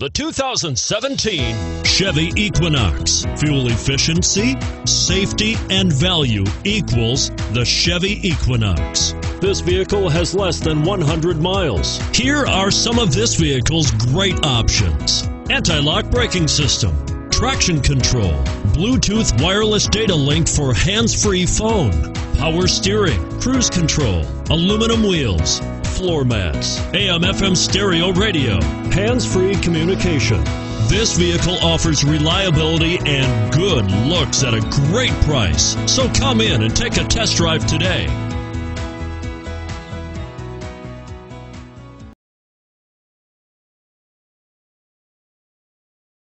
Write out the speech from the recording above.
The 2017 Chevy Equinox. Fuel efficiency, safety, and value equals the Chevy Equinox. This vehicle has less than 100 miles. Here are some of this vehicle's great options: anti-lock braking system, traction control, Bluetooth wireless data link for hands-free phone, power steering, cruise control, aluminum wheels, floor mats, AM/FM stereo radio, hands-free communication. This vehicle offers reliability and good looks at a great price. So come in and take a test drive today.